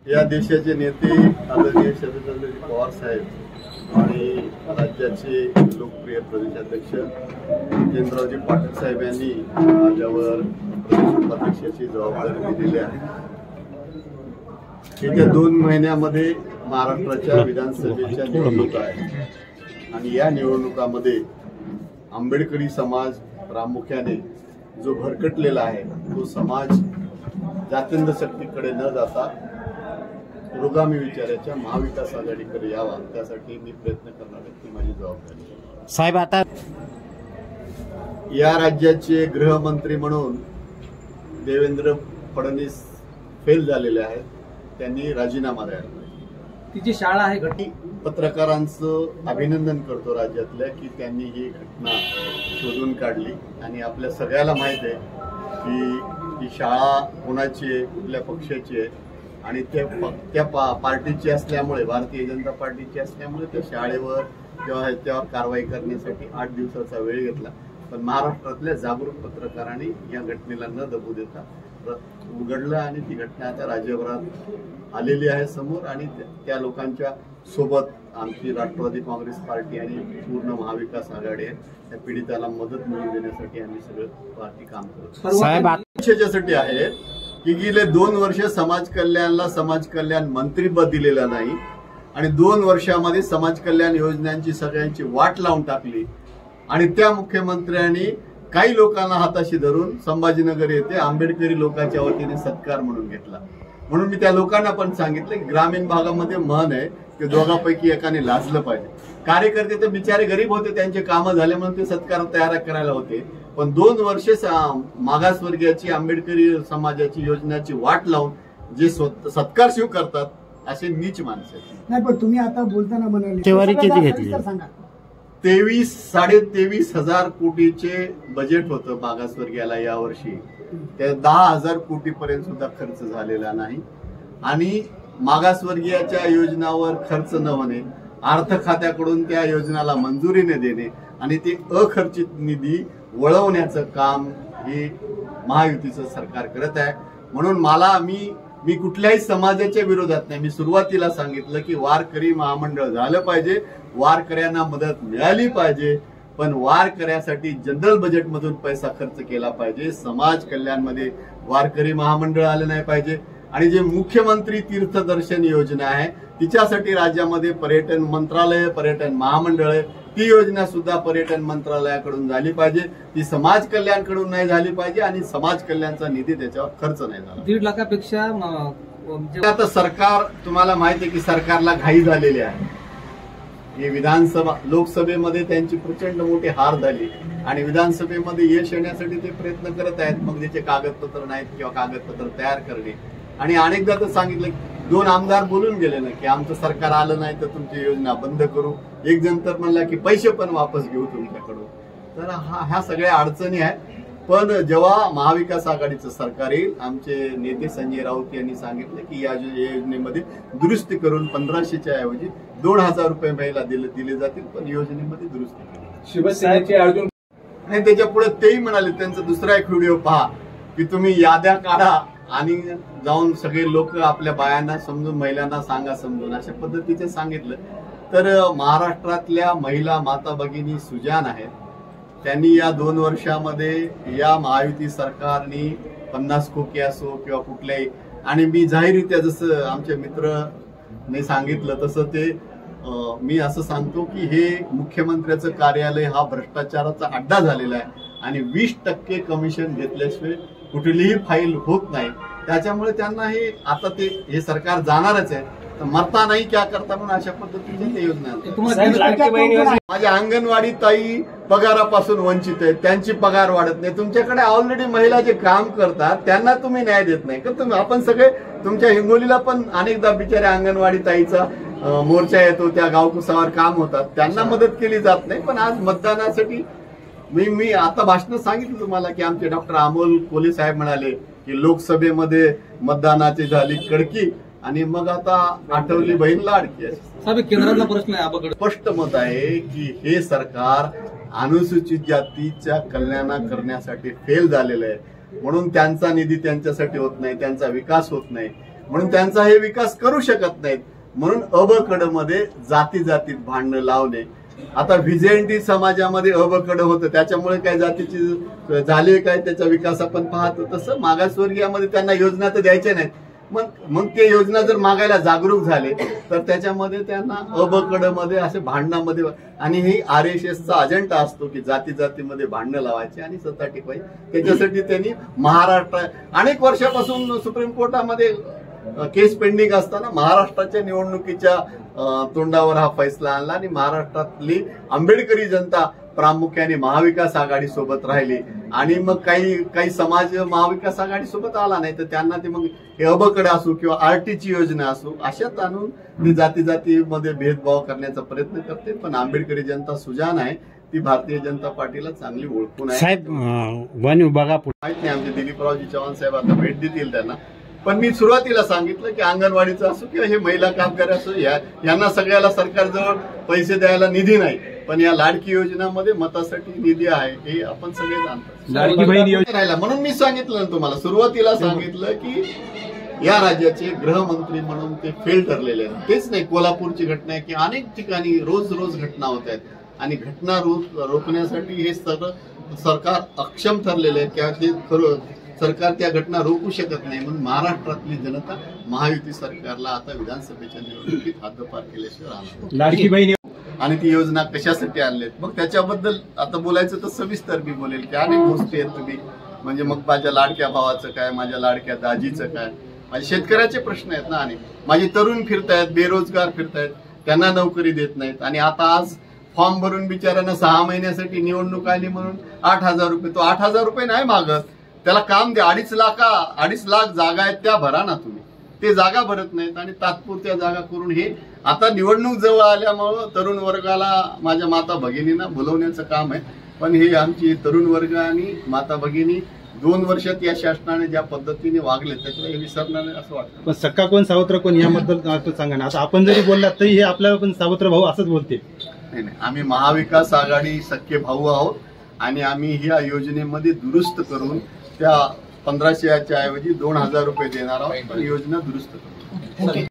या देशाचे नेते आदरणीय शरदचंद्र पवार साहेब आणि राज्याचे लोकप्रिय प्रदेशाध्यक्ष जितेंद्रजी पाटील साहेब यांनी माझ्यावर प्रदेश उपाध्यक्षाची जबाबदारी दिलेली आहे। येत्या 2 महिन्यामध्ये महाराष्ट्राच्या विधानसभेच्या निवडणुका आहेत आणि या निवडणुकामध्ये आंबेडकरी समाज प्रामुख्याने जो भरकटलेला आहे तो समाज जातींद्र शक्तीकडे न जाता पुरोगामी विचाराच्या महाविकास आघाडीकडे यावा, त्यासाठी मी प्रयत्न करणार आहे। ती माझी जबाबदारी आहे। साहेब, आता या राज्याचे गृहमंत्री म्हणून देवेंद्र फडणवीस फेल झालेले आहेत, त्यांनी राजीनामा द्यायला पाहिजे। तिची शाळा आहे घटना पत्रकारांचं अभिनंदन करतो राज्यातल्या की त्यांनी ही घटना शोधून काढली आणि आपल्या सगळ्याला माहित आहे की ही शाळा कोणाची आहे, कुठल्या पक्षाची आहे आणि त्या पार्टीची असल्यामुळे, भारतीय जनता पार्टीची असल्यामुळे त्या शाळेवर त्यावर कारवाई करण्यासाठी 8 दिवसाचा वेळ घेतला। पण महाराष्ट्रातल्या जागरूक पत्रकारांनी या घटनेला न दबू देता उघडलं आणि ती घटना आता राज्यभरात आलेली आहे समोर आणि त्या लोकांच्या सोबत आमची राष्ट्रवादी काँग्रेस पार्टी आणि पूर्ण महाविकास आघाडी आहे। त्या पीडिताला मदत मिळवून देण्यासाठी आम्ही सगळं पार्टी काम करतो। साहेब, याच्यासाठी आहे की गेले 2 वर्ष समाज कल्याण मंत्रीपद दिलेलं नाही आणि 2 वर्षामध्ये समाज कल्याण योजनांची सगळ्यांची वाट लावून टाकली आणि त्या मुख्यमंत्र्यांनी काही लोकांना हाताशी धरून संभाजीनगर येथे आंबेडकरी लोकांच्या वतीने सत्कार म्हणून घेतला। म्हणून मी त्या लोकांना पण सांगितलं की ग्रामीण भागामध्ये म्हण आहे की दोघांपैकी एकाने लाजलं पाहिजे। कार्यकर्ते तर बिचारे गरीब होते, त्यांचे कामं झाले म्हणून ते सत्कार तयार करायला होते, पण 2 वर्ष मागासवर्गीयाची आंबेडकरी समाजाची योजनाची वाट लावून जे सत्कार शिव करतात असे नीच माणसं आहेत। नाही, पण तुम्ही आता बोलताना म्हणाले केवारी किती घेतली? 23,000 कोटीचे बजेट होतं मागासवर्गीयाला यावर्षी, त्या 10,000 कोटीपर्यंत सुद्धा खर्च झालेला नाही आणि मागासवर्गीयाच्या योजनावर खर्च न होणे, अर्थ खात्याकडून त्या योजनाला मंजुरी न देणे आणि ते अखर्चित निधी वळवण्याचं काम हे महायुतीचं सरकार करत आहे। म्हणून मी कुठल्याही समाजाच्या विरोधात नाही। मी सुरुवातीला सांगितलं की वारकरी महामंडळ झालं पाहिजे, वारकऱ्यांना मदत मिळाली पाहिजे, पण वारकऱ्यासाठी जनरल बजेटमधून पैसा खर्च केला पाहिजे। समाज कल्याणमध्ये वारकरी महामंडळ आलं नाही पाहिजे आणि जे मुख्यमंत्री तीर्थदर्शन योजना आहे तिच्यासाठी राज्यामध्ये पर्यटन मंत्रालय, पर्यटन महामंडळ, ती योजना सुद्धा पर्यटन मंत्रालयाकडून झाली पाहिजे, ती समाज कल्याणकडून नाही झाली पाहिजे आणि समाज कल्याणचा निधी त्याच्यावर खर्च नाही झाला। 1.5 लाखापेक्षा आता सरकार, तुम्हाला माहिती आहे की सरकारला घाई झालेली आहे। हे विधानसभा लोकसभेमध्ये त्यांची प्रचंड मोठी हार झाली आणि विधानसभेमध्ये यश येण्यासाठी ते प्रयत्न करत आहेत, मग त्याचे कागदपत्र नाहीत किंवा कागदपत्र तयार करणे। आणि अनेकदा तर सांगितलं, 2 आमदार बोलून गेले ना की आमचं सरकार आलं नाही तर तुमची योजना बंद करू, एक जण तर म्हणला की पैसे पण वापस घेऊ तुमच्याकडून। तर ह्या सगळ्या अडचणी आहेत। पण जेव्हा महाविकास आघाडीचं सरकार येईल, आमचे नेते संजय राऊत यांनी सांगितलं की या योजनेमध्ये दुरुस्ती करून 1500च्या ऐवजी 2000 रुपये महिला दिले जातील, पण योजनेमध्ये दुरुस्ती केली। शिवसेनेचे अर्जुन आणि त्याच्या पुढे तेही म्हणाले, त्यांचा दुसरा एक व्हिडिओ पहा की तुम्ही याद्या काढा आणि जाऊन सगळे लोक आपल्या बायांना समजून, महिलांना सांगा समजून, अशा पद्धतीचे सांगितलं। तर महाराष्ट्रातल्या महिला माता भगिनी सुजान आहेत, त्यांनी या 2 वर्षामध्ये या महायुती सरकारने 50 खोकी असो किंवा कुठल्याही, आणि मी जाहीररित्या जसं आमचे मित्रने सांगितलं तसं ते मी असं सांगतो की हे मुख्यमंत्र्याचं कार्यालय हा भ्रष्टाचाराचा अड्डा झालेला आहे आणि 20% कमिशन घेतल्याशिवाय कुठलीही फाईल होत नाही। त्याच्यामुळे त्यांना हे सरकार जाणारच आहे, तर मरता नाही क्या करता म्हणून अशा पद्धतीने ते योजना। माझ्या अंगणवाडी ताई पगारापासून वंचित आहेत, त्यांची पगार वाढत नाही। तुमच्याकडे ऑलरेडी महिला जे काम करतात त्यांना तुम्ही न्याय देत नाही का? आपण सगळे तुमच्या हिंगोलीला पण अनेकदा बिचाऱ्या अंगणवाडी ताईचा मोर्चा येतो, त्या गावकुसावर काम होतात, त्यांना मदत केली जात नाही। पण आज मतदानासाठी मी आता भाषणात सांगितलं तुम्हाला की आमचे डॉक्टर अमोल कोले साहेब म्हणाले की लोकसभेमध्ये मतदानाची झाली कडकी आणि मग आता आठवली बहीण लाडकी आहे। केंद्राचा प्रश्न आहे, स्पष्ट मत आहे की हे सरकार अनुसूचित जातीच्या कल्याण करण्यासाठी फेल झालेलं आहे, म्हणून त्यांचा निधी त्यांच्यासाठी होत नाही, त्यांचा विकास होत नाही। म्हणून त्यांचा हे विकास करू शकत नाहीत. म्हणून अ ब क ड मध्ये जाती जातीत भांडणं लावणे. आता व्हिजेंटी समाजामध्ये अ ब क ड होतं, त्याच्यामुळे काय जातीची झाली काय त्याचा विकास आपण पाहतो. तसं मागासवर्गीयामध्ये त्यांना योजना तर द्यायच्या नाहीत. मग ते योजना जर मागायला जागरूक झाले तर त्याच्यामध्ये त्यांना अ ब क ड मध्ये असे भांडणामध्ये, आणि ही RSSचा अजेंडा असतो की जाती जातीमध्ये भांडणं लावायची आणि सत्ता टिकवायची. त्याच्यासाठी त्यांनी महाराष्ट्र अनेक वर्षापासून सुप्रीम कोर्टामध्ये केस पेंडिंग असताना महाराष्ट्राच्या निवडणुकीच्या तोंडावर हा फैसला आणला आणि महाराष्ट्रातली आंबेडकरी जनता प्रामुख्याने महाविकास आघाडी सोबत राहिली. आणि मग काही समाज महाविकास आघाडी सोबत आला नाही तर त्यांना ते मग हे अ ब क ड असो किंवा RTची योजना असो अशात आणून ते जाती जातीमध्ये भेदभाव करण्याचा प्रयत्न करते. पण आंबेडकरी जनता सुजाण आहे, ती भारतीय जनता पार्टीला चांगली ओळखून आहे. साहेब वन विभागा माहित नाही, आमचे दिलीपरावजी चव्हाण साहेब आता भेट देतील त्यांना. पण मी सुरुवातीला सांगितलं की अंगणवाडीचं असो किंवा हे महिला कामगार असो, यांना सगळ्याला सरकारजवळ पैसे द्यायला निधी नाही, पण या लाडकी योजनामध्ये मतासाठी निधी आहे हे आपण सगळे जाणतो. लाडकी बहीण योजना राहिला म्हणून मी सांगितलं ना तुम्हाला, सुरुवातीला सांगितलं की या राज्याचे गृहमंत्री म्हणून ते फेल ठरलेले आहेत. तेच नाही, कोल्हापूरची घटना आहे की अनेक ठिकाणी रोज रोज घटना होत आहेत आणि घटना रोखण्यासाठी हे सरकार अक्षम ठरलेले आहे किंवा ते खरं सरकार त्या घटना रोखू शकत नाही. म्हणून महाराष्ट्रातली जनता महायुती सरकारला आता विधानसभेच्या निवडणुकीत हद्दपार केल्याशिवाय राहणार. लाडकी बहीण आणि ती योजना कशासाठी आणलीत मग त्याच्याबद्दल आता बोलायचं तर सविस्तर मी बोलेल की अनेक गोष्टी आहेत. तुम्ही म्हणजे मग माझ्या लाडक्या भावाचं काय, माझ्या लाडक्या दाजीचं काय, माझे शेतकऱ्याचे प्रश्न आहेत ना. आणि माझे तरुण फिरतायत, बेरोजगार फिरतायत, त्यांना नोकरी देत नाहीत. आणि आता आज फॉर्म भरून बिचाऱ्यांना 6 महिन्यासाठी निवडणूक आली म्हणून 8,000 रुपये, तो 8,000 रुपये नाही मागत, त्याला काम द्या. 2.5 लाख जागा आहेत त्या भरा ना तुम्ही. ते जागा भरत नाहीत आणि तात्पुरत्या जागा करून हे आता निवडणूक जवळ आल्यामुळं तरुण वर्गाला, माझ्या माता भगिनींना बोलवण्याचं काम आहे. पण हे आमची तरुण वर्ग आणि माता भगिनी 2 वर्षात या शासनाने ज्या पद्धतीने वागले त्याच्याला हे विसरणार नाही असं वाटतं. पण सक्का कोण सावत्र कोण याबद्दल सांगा ना. आता आपण जरी बोललात तरी हे आपल्याला पण सावत्र भाऊ असंच बोलते. नाही, आम्ही महाविकास आघाडी सख्खे भाऊ आहोत आणि आम्ही ह्या योजनेमध्ये दुरुस्त करून त्या 1500च्या ऐवजी 2,000 रुपये देणार आहोत. पण योजना दुरुस्त करू.